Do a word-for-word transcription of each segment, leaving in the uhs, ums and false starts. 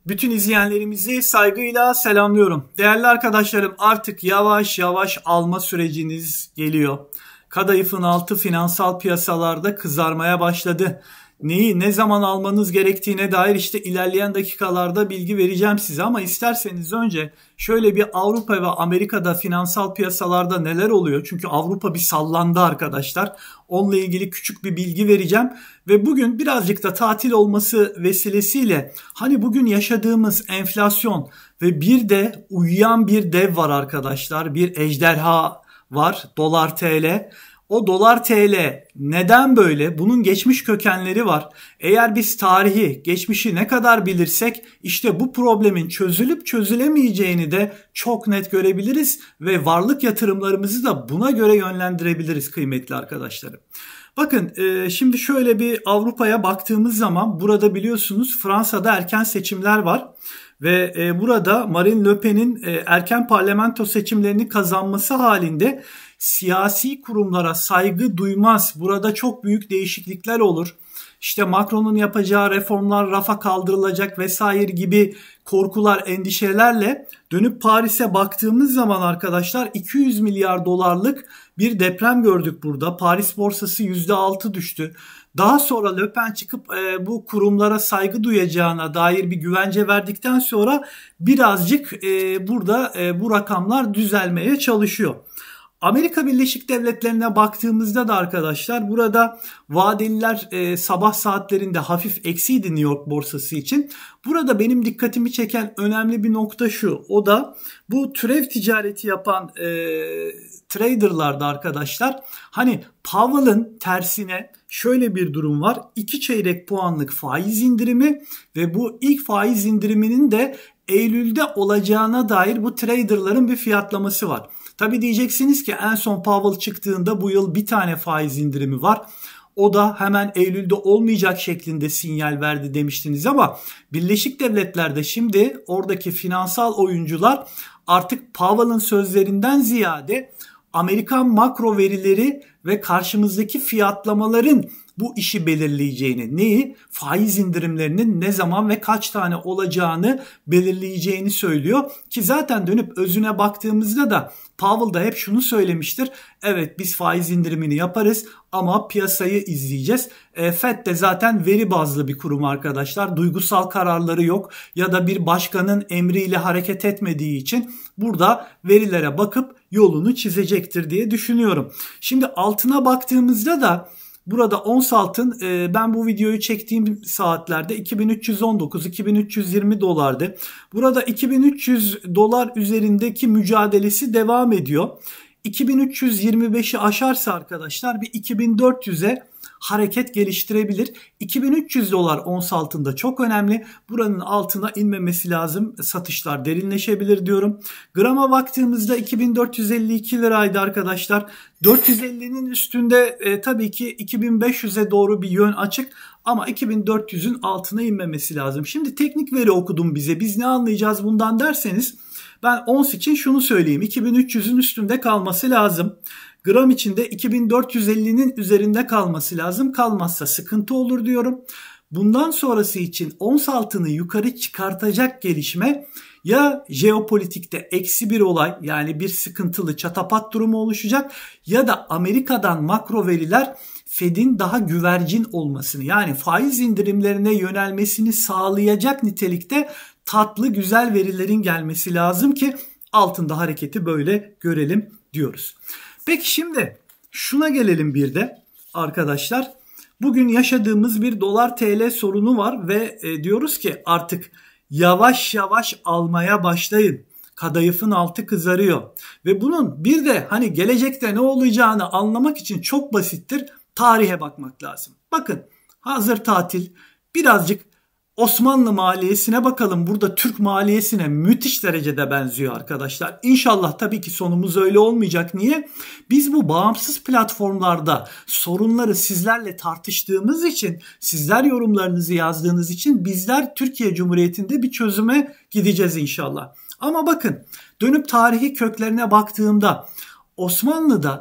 Bütün izleyenlerimizi saygıyla selamlıyorum. Değerli arkadaşlarım, artık yavaş yavaş alma süreciniz geliyor. Kadayıfın altı finansal piyasalarda kızarmaya başladı. Neyi ne zaman almanız gerektiğine dair işte ilerleyen dakikalarda bilgi vereceğim size, ama isterseniz önce şöyle bir Avrupa ve Amerika'da finansal piyasalarda neler oluyor? Çünkü Avrupa bir sallandı arkadaşlar. Onunla ilgili küçük bir bilgi vereceğim ve bugün birazcık da tatil olması vesilesiyle hani bugün yaşadığımız enflasyon ve bir de uyuyan bir dev var arkadaşlar. Bir ejderha var, dolar T L. O dolar T L neden böyle? Bunun geçmiş kökenleri var. Eğer biz tarihi, geçmişi ne kadar bilirsek işte bu problemin çözülüp çözülemeyeceğini de çok net görebiliriz ve varlık yatırımlarımızı da buna göre yönlendirebiliriz kıymetli arkadaşlarım. Bakın şimdi şöyle bir Avrupa'ya baktığımız zaman burada biliyorsunuz Fransa'da erken seçimler var. Ve burada Marine Le Pen'in erken parlamento seçimlerini kazanması halinde siyasi kurumlara saygı duymaz. Burada çok büyük değişiklikler olur. İşte Macron'un yapacağı reformlar rafa kaldırılacak vesaire gibi korkular, endişelerle dönüp Paris'e baktığımız zaman arkadaşlar iki yüz milyar dolarlık bir deprem gördük burada. Paris borsası yüzde altı düştü. Daha sonra Le Pen çıkıp e, bu kurumlara saygı duyacağına dair bir güvence verdikten sonra birazcık e, burada e, bu rakamlar düzelmeye çalışıyor. Amerika Birleşik Devletleri'ne baktığımızda da arkadaşlar burada vadeliler e, sabah saatlerinde hafif eksiydi New York borsası için. Burada benim dikkatimi çeken önemli bir nokta şu. O da bu türev ticareti yapan e, traderlarda arkadaşlar. Hani Powell'ın tersine şöyle bir durum var. iki çeyrek puanlık faiz indirimi ve bu ilk faiz indiriminin de Eylül'de olacağına dair bu traderların bir fiyatlaması var. Tabi diyeceksiniz ki en son Powell çıktığında bu yıl bir tane faiz indirimi var. O da hemen Eylül'de olmayacak şeklinde sinyal verdi demiştiniz, ama Birleşik Devletler'de şimdi oradaki finansal oyuncular artık Powell'ın sözlerinden ziyade Amerikan makro verileri ve karşımızdaki fiyatlamaların bu işi belirleyeceğini, neyi? Faiz indirimlerinin ne zaman ve kaç tane olacağını belirleyeceğini söylüyor. Ki zaten dönüp özüne baktığımızda da Powell da hep şunu söylemiştir. Evet, biz faiz indirimini yaparız ama piyasayı izleyeceğiz. E, Fed de zaten veri bazlı bir kurum arkadaşlar. Duygusal kararları yok ya da bir başkanın emriyle hareket etmediği için burada verilere bakıp yolunu çizecektir diye düşünüyorum. Şimdi altına baktığımızda da burada ons altın e, ben bu videoyu çektiğim saatlerde iki bin üç yüz on dokuz iki bin üç yüz yirmi dolardı. Burada iki bin üç yüz dolar üzerindeki mücadelesi devam ediyor. iki bin üç yüz yirmi beşi aşarsa arkadaşlar bir iki bin dört yüze hareket geliştirebilir. iki bin üç yüz dolar ons altında çok önemli. Buranın altına inmemesi lazım. Satışlar derinleşebilir diyorum. Grama baktığımızda iki bin dört yüz elli iki liraydı arkadaşlar. dört yüz ellinin üstünde e, tabii ki iki bin beş yüze doğru bir yön açık. Ama iki bin dört yüzün altına inmemesi lazım. Şimdi teknik veri okudum bize. Biz ne anlayacağız bundan derseniz ben ons için şunu söyleyeyim. iki bin üç yüzün üstünde kalması lazım. Gram içinde iki bin dört yüz ellinin üzerinde kalması lazım. Kalmazsa sıkıntı olur diyorum. Bundan sonrası için ons altını yukarı çıkartacak gelişme ya jeopolitikte eksi bir olay, yani bir sıkıntılı çatapat durumu oluşacak, ya da Amerika'dan makro veriler Fed'in daha güvercin olmasını, yani faiz indirimlerine yönelmesini sağlayacak nitelikte tatlı güzel verilerin gelmesi lazım ki altında hareketi böyle görelim diyoruz. Peki şimdi şuna gelelim bir de arkadaşlar. Bugün yaşadığımız bir dolar T L sorunu var ve e, diyoruz ki artık yavaş yavaş almaya başlayın. Kadayıfın altı kızarıyor. Ve bunun bir de hani gelecekte ne olacağını anlamak için çok basittir. Tarihe bakmak lazım. Bakın, hazır tatil, birazcık Osmanlı maliyesine bakalım. Burada Türk maliyesine müthiş derecede benziyor arkadaşlar. İnşallah tabii ki sonumuz öyle olmayacak. Niye? Biz bu bağımsız platformlarda sorunları sizlerle tartıştığımız için, sizler yorumlarınızı yazdığınız için bizler Türkiye Cumhuriyeti'nde bir çözüme gideceğiz inşallah. Ama bakın, dönüp tarihi köklerine baktığımda Osmanlı'da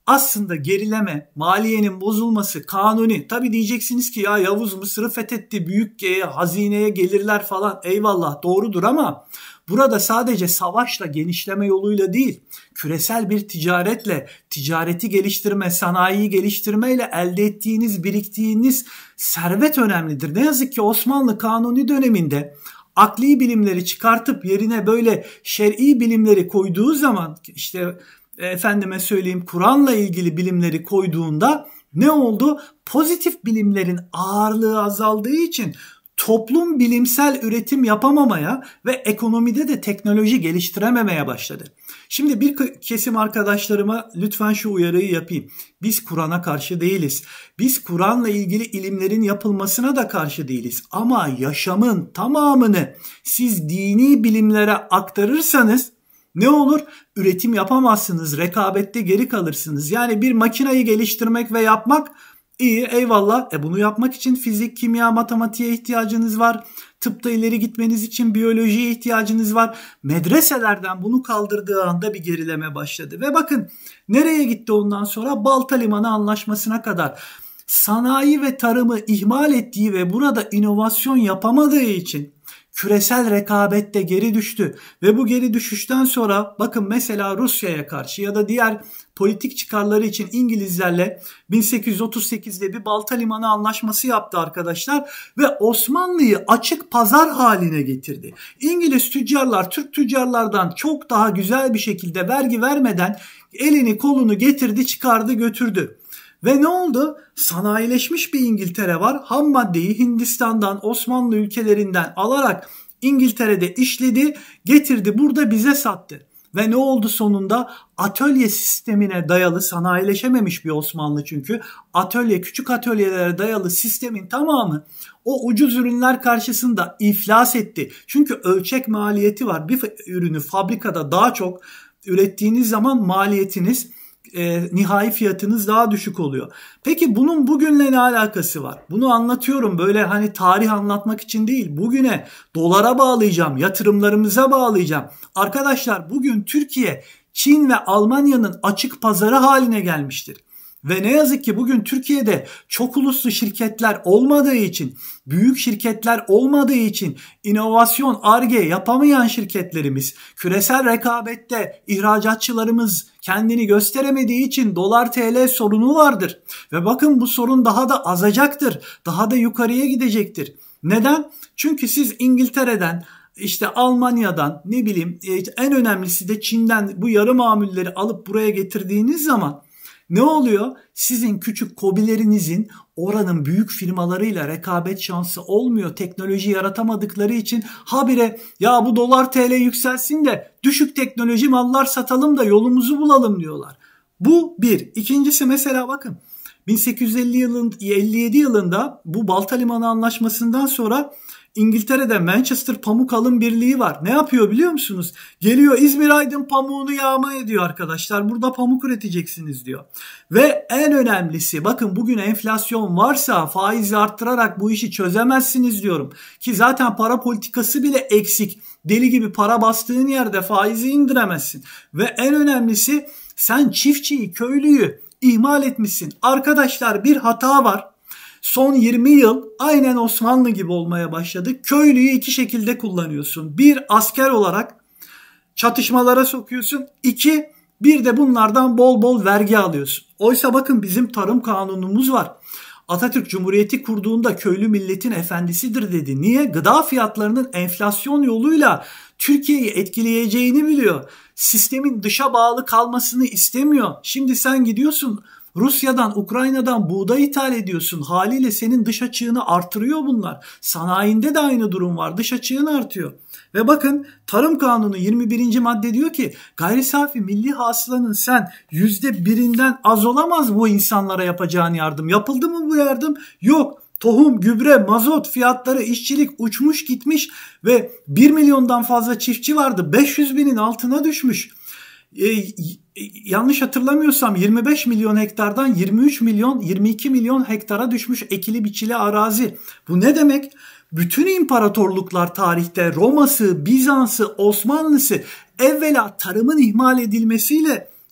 aslında gerileme, maliyenin bozulması, kanuni. Tabii diyeceksiniz ki ya Yavuz Mısır'ı fethetti, büyük e, hazineye gelirler falan. Eyvallah, doğrudur ama burada sadece savaşla, genişleme yoluyla değil, küresel bir ticaretle, ticareti geliştirme, sanayiyi geliştirmeyle elde ettiğiniz, biriktiğiniz servet önemlidir. Ne yazık ki Osmanlı Kanuni döneminde akli bilimleri çıkartıp yerine böyle şer'i bilimleri koyduğu zaman, işte efendime söyleyeyim Kur'an'la ilgili bilimleri koyduğunda ne oldu? Pozitif bilimlerin ağırlığı azaldığı için toplum bilimsel üretim yapamamaya ve ekonomide de teknoloji geliştirememeye başladı. Şimdi bir kesim arkadaşlarıma lütfen şu uyarıyı yapayım. Biz Kur'an'a karşı değiliz. Biz Kur'an'la ilgili ilimlerin yapılmasına da karşı değiliz. Ama yaşamın tamamını siz dini bilimlere aktarırsanız ne olur? Üretim yapamazsınız, rekabette geri kalırsınız. Yani bir makinayı geliştirmek ve yapmak İyi, eyvallah. E bunu yapmak için fizik, kimya, matematiğe ihtiyacınız var. Tıpta ileri gitmeniz için biyolojiye ihtiyacınız var. Medreselerden bunu kaldırdığı anda bir gerileme başladı. Ve bakın nereye gitti ondan sonra? Balta Limanı Anlaşması'na kadar. Sanayi ve tarımı ihmal ettiği ve burada inovasyon yapamadığı için küresel rekabette geri düştü. Ve bu geri düşüşten sonra bakın mesela Rusya'ya karşı ya da diğer politik çıkarları için İngilizlerle bin sekiz yüz otuz sekizde bir Balta Limanı Anlaşması yaptı arkadaşlar ve Osmanlı'yı açık pazar haline getirdi. İngiliz tüccarlar Türk tüccarlardan çok daha güzel bir şekilde vergi vermeden elini kolunu getirdi, çıkardı, götürdü. Ve ne oldu? Sanayileşmiş bir İngiltere var. Ham maddeyi Hindistan'dan, Osmanlı ülkelerinden alarak İngiltere'de işledi, getirdi, burada bize sattı. Ve ne oldu sonunda? Atölye sistemine dayalı, sanayileşememiş bir Osmanlı çünkü. Atölye, küçük atölyelere dayalı sistemin tamamı o ucuz ürünler karşısında iflas etti. Çünkü ölçek maliyeti var. Bir ürünü fabrikada daha çok ürettiğiniz zaman maliyetiniz, E, nihai fiyatınız daha düşük oluyor. Peki bunun bugünle ne alakası var? Bunu anlatıyorum böyle hani tarih anlatmak için değil. Bugüne, dolara bağlayacağım, yatırımlarımıza bağlayacağım. Arkadaşlar bugün Türkiye, Çin ve Almanya'nın açık pazarı haline gelmiştir. Ve ne yazık ki bugün Türkiye'de çok uluslu şirketler olmadığı için, büyük şirketler olmadığı için inovasyon, Ar-Ge yapamayan şirketlerimiz, küresel rekabette ihracatçılarımız kendini gösteremediği için dolar T L sorunu vardır. Ve bakın bu sorun daha da azacaktır, daha da yukarıya gidecektir. Neden? Çünkü siz İngiltere'den, İşte Almanya'dan, ne bileyim en önemlisi de Çin'den bu yarı mamulleri alıp buraya getirdiğiniz zaman ne oluyor? Sizin küçük KOBİ'lerinizin oranın büyük firmalarıyla rekabet şansı olmuyor. Teknoloji yaratamadıkları için habire ya bu dolar T L yükselsin de düşük teknoloji mallar satalım da yolumuzu bulalım diyorlar. Bu bir. İkincisi mesela bakın bin sekiz yüz elli yılın, elli yedi yılında bu Balta Limanı Anlaşması'ndan sonra İngiltere'de Manchester Pamuk Alım Birliği var. Ne yapıyor biliyor musunuz? Geliyor İzmir Aydın pamuğunu yağma ediyor arkadaşlar. Burada pamuk üreteceksiniz diyor. Ve en önemlisi bakın bugün enflasyon varsa faizi arttırarak bu işi çözemezsiniz diyorum. Ki zaten para politikası bile eksik. Deli gibi para bastığın yerde faizi indiremezsin. Ve en önemlisi sen çiftçiyi, köylüyü ihmal etmişsin. Arkadaşlar bir hata var. Son yirmi yıl aynen Osmanlı gibi olmaya başladı. Köylüyü iki şekilde kullanıyorsun. Bir, asker olarak çatışmalara sokuyorsun. İki, bir de bunlardan bol bol vergi alıyorsun. Oysa bakın bizim tarım kanunumuz var. Atatürk Cumhuriyeti kurduğunda köylü milletin efendisidir dedi. Niye? Gıda fiyatlarının enflasyon yoluyla Türkiye'yi etkileyeceğini biliyor. Sistemin dışa bağlı kalmasını istemiyor. Şimdi sen gidiyorsun Rusya'dan, Ukrayna'dan buğday ithal ediyorsun. Haliyle senin dış açığını artırıyor bunlar. Sanayinde de aynı durum var. Dış açığın artıyor. Ve bakın Tarım Kanunu yirmi birinci madde diyor ki gayri safi milli hasılanın sen yüzde birinden az olamaz bu insanlara yapacağın yardım. Yapıldı mı bu yardım? Yok. Tohum, gübre, mazot fiyatları, işçilik uçmuş gitmiş ve bir milyondan fazla çiftçi vardı. beş yüz binin altına düşmüş. Ee, yanlış hatırlamıyorsam yirmi beş milyon hektardan yirmi üç milyon, yirmi iki milyon hektara düşmüş ekili biçili arazi. Bu ne demek? Bütün imparatorluklar tarihte Roma'sı, Bizans'ı, Osmanlı'sı evvela tarımın ihmal edilmesiyle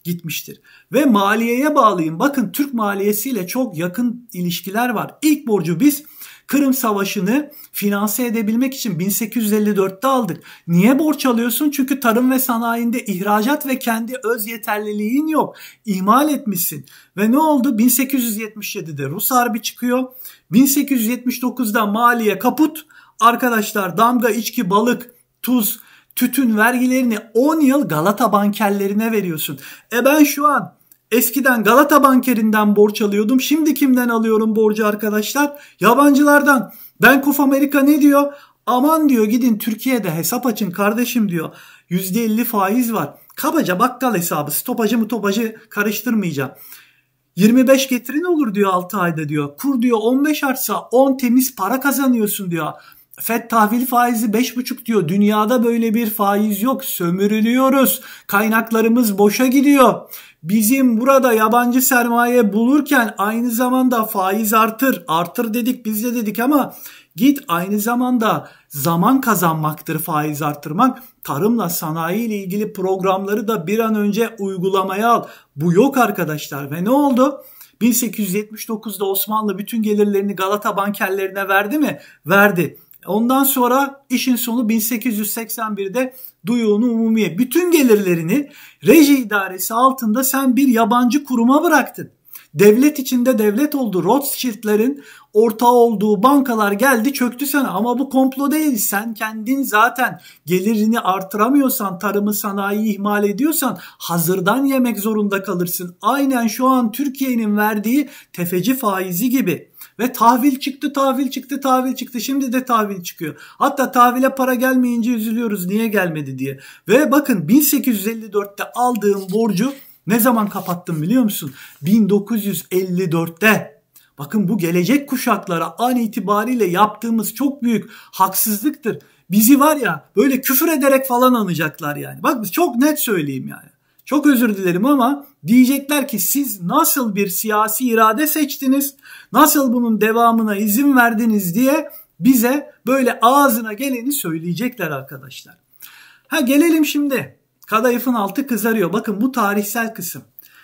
gitmiştir. Ve maliyeye bağlayın. Bakın Türk maliyesiyle çok yakın ilişkiler var. İlk borcu biz Kırım Savaşı'nı finanse edebilmek için bin sekiz yüz elli dörtte aldık. Niye borç alıyorsun? Çünkü tarım ve sanayinde ihracat ve kendi öz yeterliliğin yok. İhmal etmişsin. Ve ne oldu? bin sekiz yüz yetmiş yedide Rus Harbi çıkıyor. bin sekiz yüz yetmiş dokuzda maliye kaput. Arkadaşlar damga, içki, balık, tuz, tütün vergilerini on yıl Galata bankerlerine veriyorsun. E ben şu an eskiden Galata bankerinden borç alıyordum. Şimdi kimden alıyorum borcu arkadaşlar? Yabancılardan. Bank of America ne diyor? Aman diyor gidin Türkiye'de hesap açın kardeşim diyor. yüzde elli faiz var. Kabaca bakkal hesabı, stopajı mı topajı karıştırmayacağım. yirmi beş getirin olur diyor altı ayda diyor. Kur diyor on beş artsa on temiz para kazanıyorsun diyor. Fed tahvil faizi beş buçuk diyor. Dünyada böyle bir faiz yok. Sömürülüyoruz. Kaynaklarımız boşa gidiyor. Bizim burada yabancı sermaye bulurken aynı zamanda faiz artır. Artır dedik biz de dedik ama git aynı zamanda zaman kazanmaktır faiz artırmak. Tarımla sanayi ile ilgili programları da bir an önce uygulamaya al. Bu yok arkadaşlar ve ne oldu? bin sekiz yüz yetmiş dokuzda Osmanlı bütün gelirlerini Galata bankerlerine verdi mi? Verdi. Ondan sonra işin sonu bin sekiz yüz seksen birde Duyun Umumiye bütün gelirlerini reji idaresi altında sen bir yabancı kuruma bıraktın. Devlet içinde devlet oldu. Rothschild'lerin ortağı olduğu bankalar geldi çöktü sana. Ama bu komplo değil. Sen kendin zaten gelirini artıramıyorsan, tarımı sanayi ihmal ediyorsan hazırdan yemek zorunda kalırsın. Aynen şu an Türkiye'nin verdiği tefeci faizi gibi. Ve tahvil çıktı, tahvil çıktı, tahvil çıktı. Şimdi de tahvil çıkıyor. Hatta tahvile para gelmeyince üzülüyoruz niye gelmedi diye. Ve bakın bin sekiz yüz elli dörtte aldığım borcu ne zaman kapattım biliyor musun? bin dokuz yüz elli dörtte. Bakın bu gelecek kuşaklara an itibariyle yaptığımız çok büyük haksızlıktır. Bizi var ya böyle küfür ederek falan anacaklar yani. Bak çok net söyleyeyim yani. Çok özür dilerim ama diyecekler ki siz nasıl bir siyasi irade seçtiniz? Nasıl bunun devamına izin verdiniz diye bize böyle ağzına geleni söyleyecekler arkadaşlar. Ha gelelim şimdi. Kadayıfın altı kızarıyor. Bakın bu tarihsel kısım.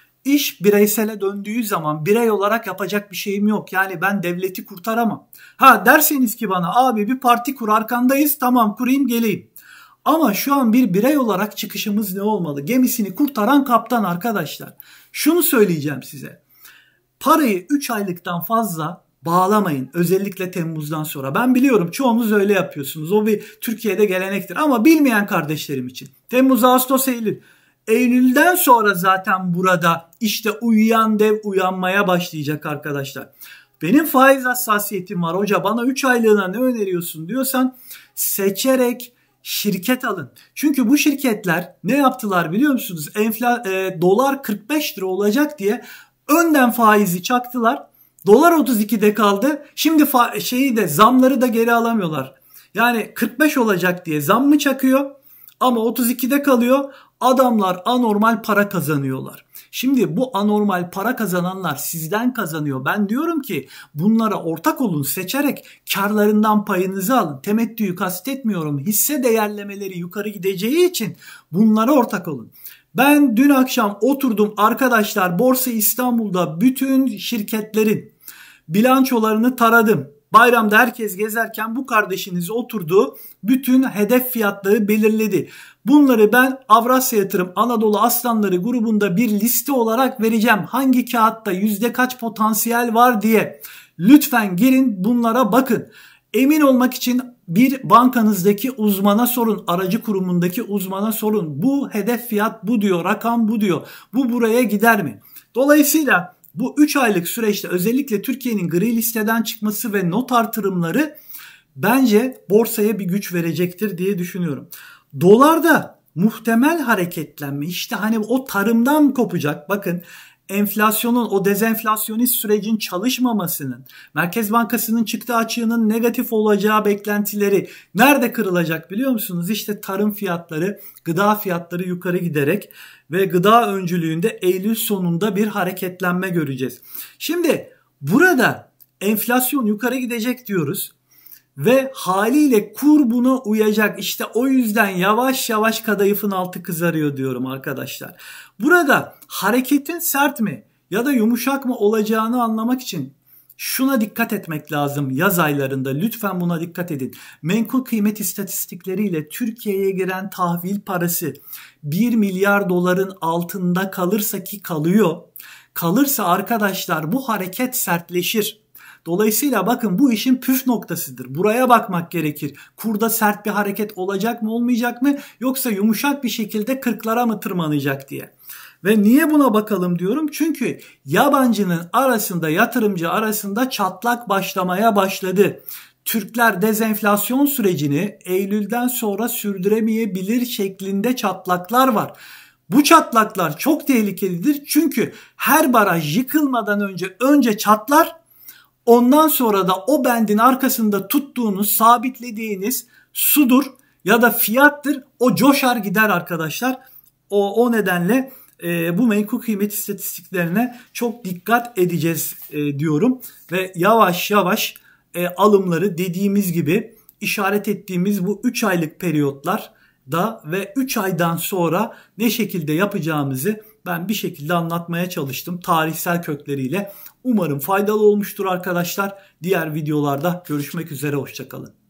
İş bireysele döndüğü zaman birey olarak yapacak bir şeyim yok. Yani ben devleti kurtaramam. Ha derseniz ki bana abi bir parti kur arkandayız. Tamam kurayım geleyim. Ama şu an bir birey olarak çıkışımız ne olmalı? Gemisini kurtaran kaptan arkadaşlar. Şunu söyleyeceğim size. Parayı üç aylıktan fazla bağlamayın. Özellikle Temmuz'dan sonra. Ben biliyorum çoğunuz öyle yapıyorsunuz. O bir Türkiye'de gelenektir. Ama bilmeyen kardeşlerim için. Temmuz, Ağustos, Eylül. Eylül'den sonra zaten burada işte uyuyan dev uyanmaya başlayacak arkadaşlar. Benim faiz hassasiyetim var. Hoca bana üç aylığına ne öneriyorsun diyorsan seçerek şirket alın. Çünkü bu şirketler ne yaptılar biliyor musunuz? Enfla, e, dolar kırk beş lira olacak diye önden faizi çaktılar. Dolar otuz ikide kaldı. Şimdi fa- şeyi de zamları da geri alamıyorlar. Yani kırk beş olacak diye zam mı çakıyor? Ama otuz ikide kalıyor. Adamlar anormal para kazanıyorlar. Şimdi bu anormal para kazananlar sizden kazanıyor. Ben diyorum ki bunlara ortak olun, seçerek karlarından payınızı alın. Temettüyü kastetmiyorum. Hisse değerlemeleri yukarı gideceği için bunlara ortak olun. Ben dün akşam oturdum arkadaşlar Borsa İstanbul'da bütün şirketlerin bilançolarını taradım. Bayramda herkes gezerken bu kardeşiniz oturdu, bütün hedef fiyatları belirledi. Bunları ben Avrasya Yatırım Anadolu Aslanları grubunda bir liste olarak vereceğim. Hangi kağıtta yüzde kaç potansiyel var diye. Lütfen girin bunlara bakın. Emin olmak için bir bankanızdaki uzmana sorun, aracı kurumundaki uzmana sorun. Bu hedef fiyat bu diyor, rakam bu diyor. Bu buraya gider mi? Dolayısıyla bu üç aylık süreçte özellikle Türkiye'nin gri listeden çıkması ve not artırımları bence borsaya bir güç verecektir diye düşünüyorum. Dolarda muhtemel hareketlenme işte hani o tarımdan kopacak. Bakın enflasyonun o dezenflasyonist sürecin çalışmamasının, Merkez Bankası'nın çıktı açığının negatif olacağı beklentileri nerede kırılacak biliyor musunuz? İşte tarım fiyatları, gıda fiyatları yukarı giderek ve gıda öncülüğünde Eylül sonunda bir hareketlenme göreceğiz. Şimdi burada enflasyon yukarı gidecek diyoruz. Ve haliyle kur buna uyacak. İşte o yüzden yavaş yavaş kadayıfın altı kızarıyor diyorum arkadaşlar. Burada hareketin sert mi ya da yumuşak mı olacağını anlamak için şuna dikkat etmek lazım yaz aylarında. Lütfen buna dikkat edin. Menkul kıymet istatistikleriyle Türkiye'ye giren tahvil parası bir milyar doların altında kalırsa, ki kalıyor. Kalırsa arkadaşlar bu hareket sertleşir. Dolayısıyla bakın, bu işin püf noktasıdır. Buraya bakmak gerekir. Kurda sert bir hareket olacak mı, olmayacak mı, yoksa yumuşak bir şekilde kırklara mı tırmanacak diye. Ve niye buna bakalım diyorum? Çünkü yabancının arasında, yatırımcı arasında çatlak başlamaya başladı. Türkler dezenflasyon sürecini Eylül'den sonra sürdüremeyebilir şeklinde çatlaklar var. Bu çatlaklar çok tehlikelidir. Çünkü her baraj yıkılmadan önce önce çatlar. Ondan sonra da o bendin arkasında tuttuğunuz, sabitlediğiniz sudur ya da fiyattır. O coşar gider arkadaşlar. O, o nedenle e, bu menkul kıymet istatistiklerine çok dikkat edeceğiz e, diyorum. Ve yavaş yavaş e, alımları dediğimiz gibi işaret ettiğimiz bu üç aylık periyotlar da ve üç aydan sonra ne şekilde yapacağımızı ben bir şekilde anlatmaya çalıştım tarihsel kökleriyle. Umarım faydalı olmuştur arkadaşlar. Diğer videolarda görüşmek üzere, hoşça kalın.